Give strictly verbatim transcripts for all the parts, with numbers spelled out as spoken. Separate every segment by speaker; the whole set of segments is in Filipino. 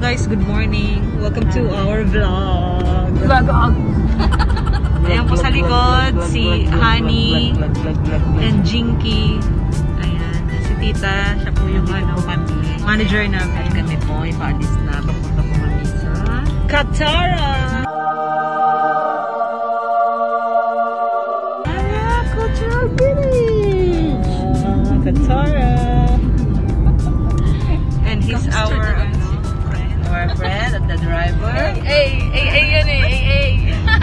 Speaker 1: guys, good morning. Welcome to our vlog.
Speaker 2: Vlog.
Speaker 1: Ayan po sa likod, si Honey and Jinky. Ayan, si Tita, siya po yung ano, manager namin.
Speaker 2: Kami po, ipaalis na. Papunta po kami sa
Speaker 1: Katara! Cultural Village! Katara! And he's our friend.
Speaker 2: our friend at the driver.
Speaker 1: Hey, hey, hey, yan eh, hey, hey.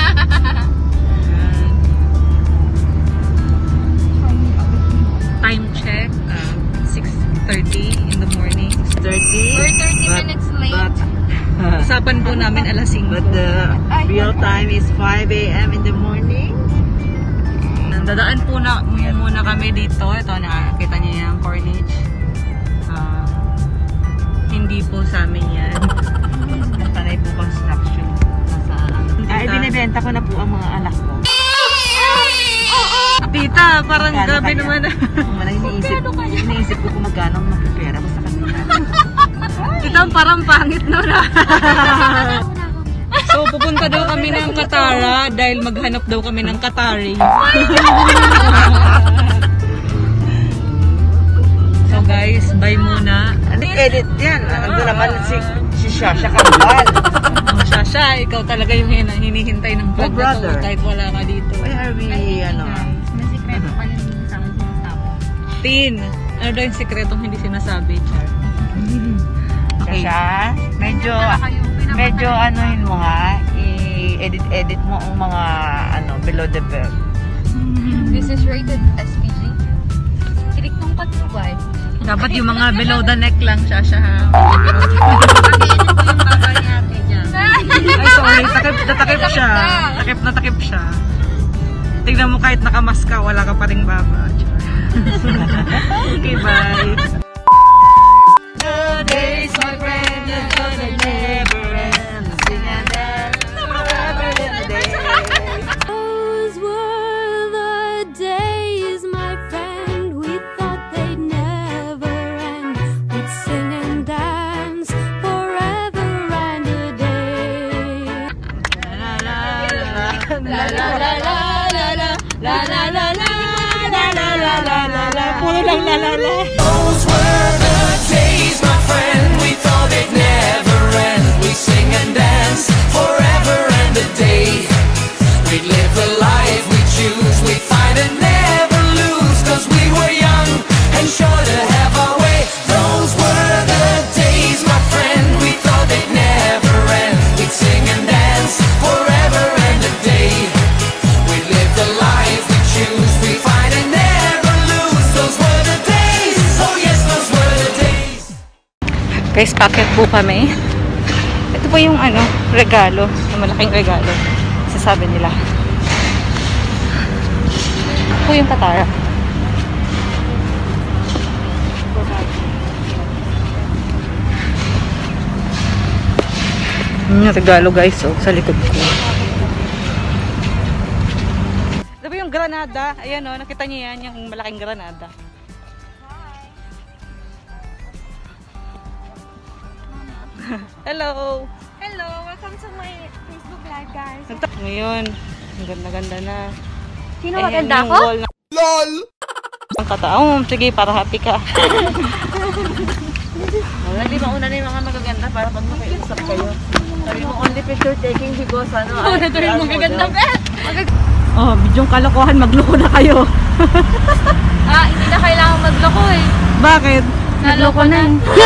Speaker 1: Time check, uh, six thirty in the morning.
Speaker 2: six thirty.
Speaker 3: We're thirty minutes late.
Speaker 2: But,
Speaker 1: Usapan po namin alas singko.
Speaker 2: but the real time is five A M in the morning.
Speaker 1: Dadaan po na muna kami dito. Ito, nakakita niyo yung Corniche. Uh, hindi po sa amin yan.
Speaker 2: Panay po construction. Nasa, ay, binibenta ko na po ang mga anak ko.
Speaker 1: Tita, parang
Speaker 2: Magkano
Speaker 1: gabi
Speaker 2: kaya?
Speaker 1: naman.
Speaker 2: Wala, iniisip, iniisip ko kung magkano ang makipera ko sa kanila.
Speaker 1: Tita, parang pangit na na. So, pupunta daw kami ng Katara dahil maghanap daw kami ng Katari. So guys, bye muna.
Speaker 2: Edit yan. Ando naman si, si Shasha Kambal.
Speaker 1: Oh, Shasha, ikaw talaga yung hin hinihintay ng vlog
Speaker 2: Oh, brother.
Speaker 1: na to kahit wala ka dito.
Speaker 2: Why are we, ano?
Speaker 3: May sikreto pa rin sa akin sinasabi.
Speaker 1: Tin, ano daw yung sekretong hindi sinasabi, Char? Okay.
Speaker 2: Shasha, medyo, medyo anuhin mo nga, i-edit-edit mo ang mga, ano, below the belt.
Speaker 3: This is rated S P G. Kilik ng patubay.
Speaker 1: Dapat yung mga below the neck lang, Shasha, ha?
Speaker 3: Pag-edit ko yung baba ni ate dyan.
Speaker 1: Ay, sorry. Takip, natakip siya. Takip na takip siya. Tignan mo kahit nakamask ka, wala ka pa ring baba. Okay, bye.
Speaker 2: The days, my friend, are gonna never end. Sing and dance forever in the day.
Speaker 4: Those were the days, my friend. We thought they'd never end. We'd sing and dance forever and a day.
Speaker 2: La la la la la
Speaker 1: La la la la la la la la la la la la la la la. Puro lang la la la.
Speaker 5: Those were the days, my friend. We thought they'd never end. We sing and dance forever and a day. We live the life we choose. We fight and never lose. Cause we were young and sure to have our way. Those were the days, my friend. We thought they'd never end. We'd sing and dance forever and a day. We live the life we choose. We fight and never lose. Those were the days. Oh yes, those were the days.
Speaker 1: Guys, packet po kami. Ito po yung ano, regalo. Yung malaking regalo. Sasabi nila. Ito po yung Katara. Yung regalo guys, oh, sa likod ko. Ito po yung granada. Ayan o, oh, nakita niyo yan, yung malaking granada. Hello!
Speaker 3: Hello, welcome to my Facebook Live, guys.
Speaker 1: Ngayon, ang ganda-ganda na.
Speaker 3: Sino
Speaker 1: Ayan
Speaker 3: maganda
Speaker 1: yung
Speaker 3: ako?
Speaker 1: wall na- Ang kataong, sige, para happy ka.
Speaker 2: Wala, di mauna na yung mga magaganda para pag makiusap kayo. Sabi mo, only picture taking because ano.
Speaker 3: Oo, na yung magaganda, bet!
Speaker 1: Oh, bidyong kalokohan, magloko na kayo.
Speaker 3: Ah, hindi na kailangan magloko eh.
Speaker 1: Bakit?
Speaker 3: Naloko na.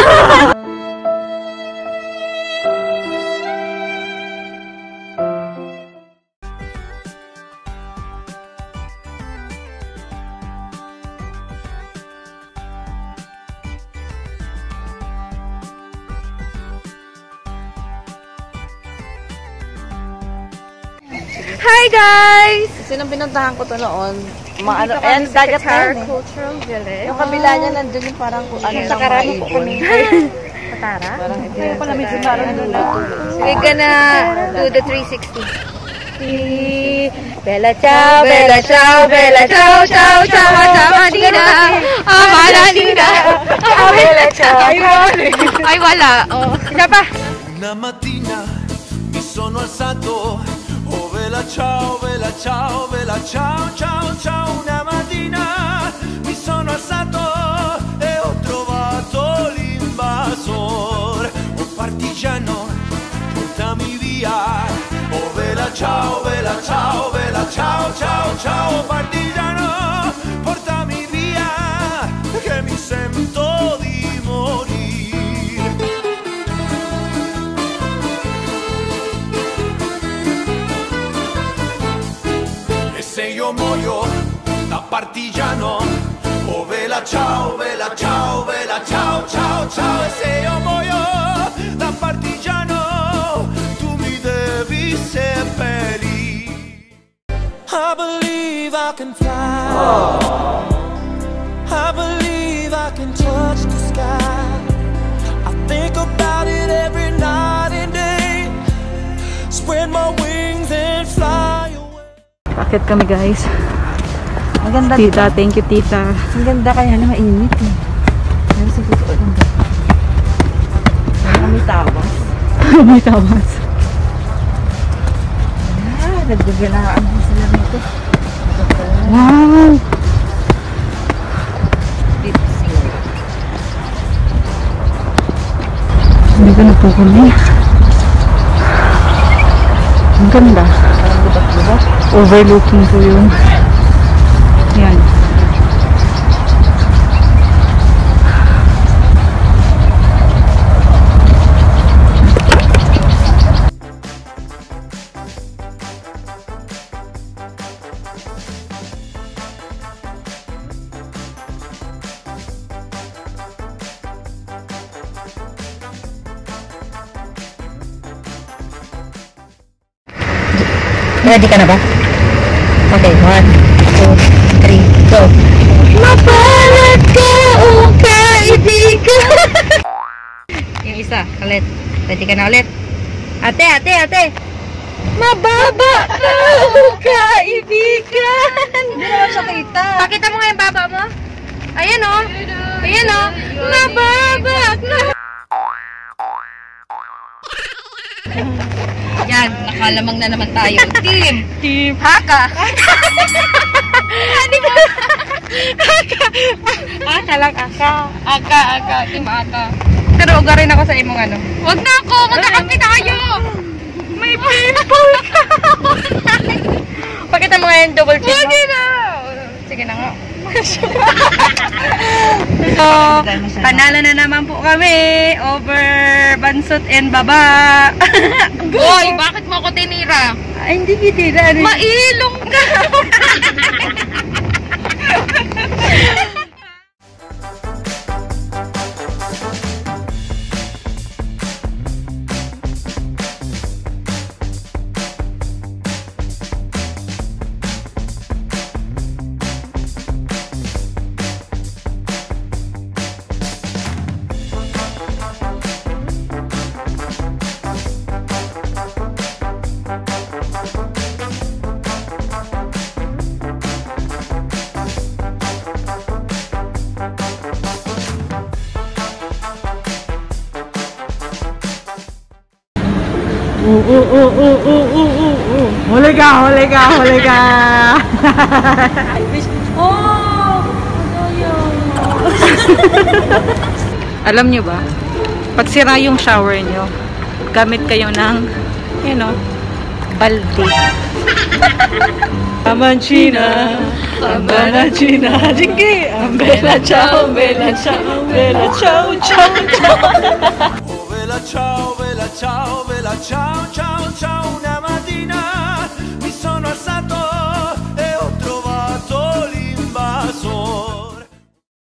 Speaker 4: Hi guys!
Speaker 2: Sinong pinuntahan ko to noon? Mga ano,
Speaker 4: Dito
Speaker 2: and
Speaker 4: kami sa
Speaker 2: dagat na
Speaker 4: Qatar
Speaker 2: yun eh.
Speaker 4: Cultural Village.
Speaker 2: Yung kabila niya nandun yung parang ano
Speaker 4: Sa
Speaker 2: ng mga
Speaker 4: Karami po
Speaker 2: ibon.
Speaker 4: kami. Katara?
Speaker 2: Parang ito yung pala medyo parang ano na.
Speaker 4: We're gonna do the three sixty. Bella ciao, bella ciao, bella ciao, ciao, ciao, Amadina, Amadina, Bella ciao.
Speaker 3: Ay, wala. Oh.
Speaker 4: Isa pa.
Speaker 5: Una mattina mi sono alzato, oh vela ciao, vela ciao, vela ciao, ciao, ciao. Una mattina mi sono alzato e ho trovato l'invasor. Oh partigiano, portami via, oh vela ciao, vela ciao, vela ciao, ciao, ciao. Partigiano, portami via, che mi sento di morire. E se io muoio da partigiano, oh vela ciao, vela ciao, vela ciao, ciao, ciao. E se io muoio da partigiano, tu mi devi seppellire. I believe I can fly. Oh. I believe I can touch the sky. I think about it every night and day. Spread my wings and fly away.
Speaker 1: Bakit kami guys?
Speaker 2: Maganda
Speaker 1: Tita, thank you tita.
Speaker 2: Ang ganda kaya na mainit eh. Pero siguro ang ganda. May tawas.
Speaker 1: May tawas.
Speaker 2: Ah, nagbigalaan din sila nito.
Speaker 1: Wow!
Speaker 2: Dito sila.
Speaker 1: Hindi ko na po kami. Ang ganda.
Speaker 2: Parang lubak-lubak.
Speaker 1: Overlooking po yung yan.
Speaker 2: Ready ka na ba? Okay, one, two, three, go! Mapalat ka o kaibigan! Yung isa, ulit. Ready ka na ulit? Ate, ate, ate! Mababa ka o kaibigan! Hindi naman siya kita. Pakita mo nga yung baba mo. Ayan o. Ayan o. Mababa ka! Yan, nakalamang na naman tayo. Team! Team! Haka! Ano ba? Haka! Haka lang, aka. Aka, aka. Team aka. Pero ugarin ako sa imong ano. Huwag na ako! Magkakampi tayo! May pimple ka! Pakita mo nga yung double chin mo. Sige na! Sige na nga. So, panalo na naman po kami over Bansot and Baba. Boy, bakit mo ako tinira? Ay, hindi kitira. Mailong ka!
Speaker 1: Oo, oo, oo, oo, oo, oo. Huli ka, huli ka, huli ka. Oh! Alam nyo ba? Pag sira yung shower nyo, gamit kayo ng, you know, balde. Amanchina, Amanchina, Jinky, Ambela ciao, Ambela ciao, Ambela ciao, ciao, ciao.
Speaker 5: Oh vela ciao, vela ciao, vela ciao, ciao, ciao. Una